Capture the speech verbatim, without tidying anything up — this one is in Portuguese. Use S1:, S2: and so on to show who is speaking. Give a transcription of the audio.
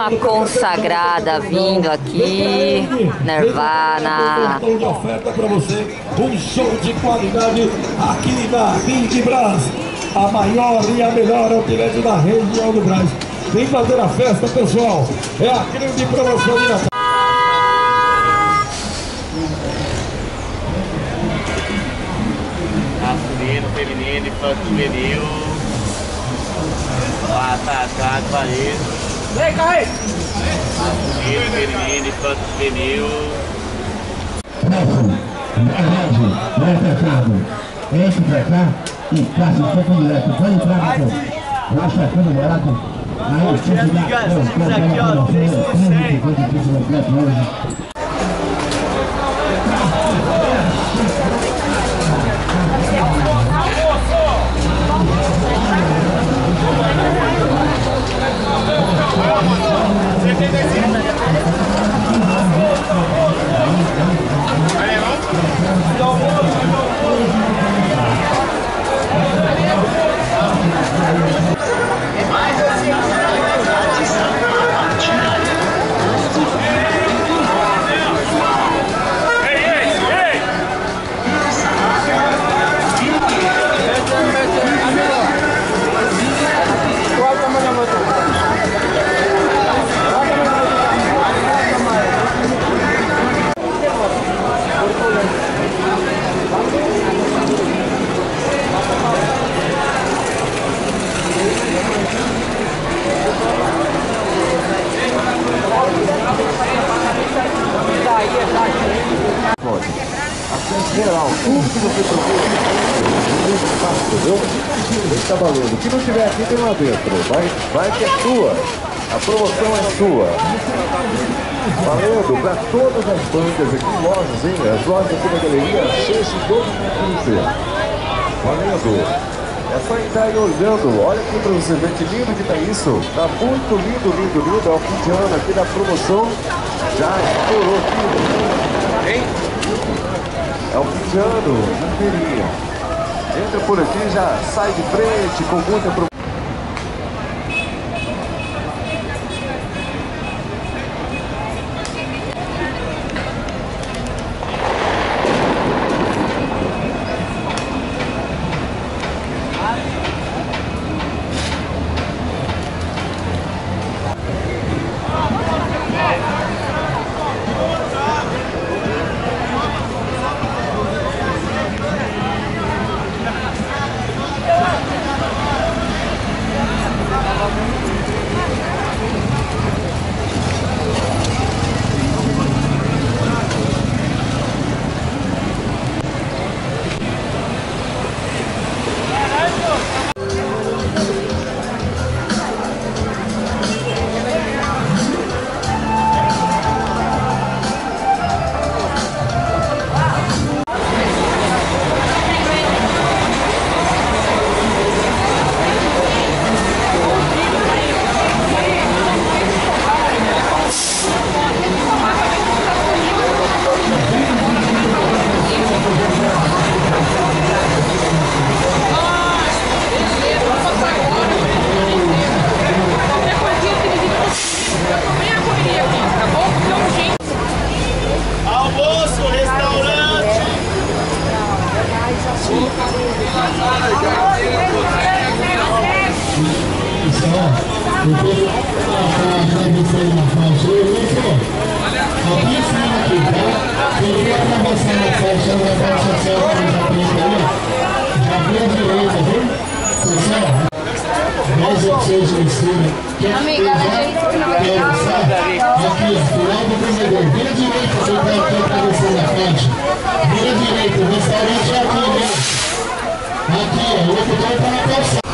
S1: Uma consagrada vindo aqui, Nirvana.
S2: De oferta para você, um show de qualidade aqui na Big Brás, a maior e a melhor outlet da região do Brás. Vem fazer a festa, pessoal. É a grande promoção de Natal.
S3: Masculino, feminino, infanto juvenil. Atacado, Paris.
S4: Vem, cai!
S3: Masculino, feminino, infanto juvenil.
S5: Vai atacado. Entra pra cá e passa o campo direto. Vai entrar na campo. Vai atacando o barato. Aí,
S4: tira as ligações aqui, ó. três por cento.
S5: Geral, tudo que você procura, entendeu? Está valendo. O que não tiver aqui tem lá dentro. Vai, vai que é sua. A promoção é sua. Valendo para todas as bancas aqui, lojas, hein? As lojas aqui da galeria, Sexto doze quinze. Valendo. É só entrar aí olhando. Olha aqui para você ver que lindo que tá isso. Tá muito lindo, lindo, lindo. É o fim de ano aqui da promoção. Já estourou aqui. Hein? É o fim de ano, na feria. Entra por aqui, já sai de frente com muita promoção.
S1: Amiga,
S5: aqui, final do corredor, vira direito, você tá aqui aparecendo na frente. Vira direito, o restaurante é aqui, né? Aqui, ó, o outro tá na calçada.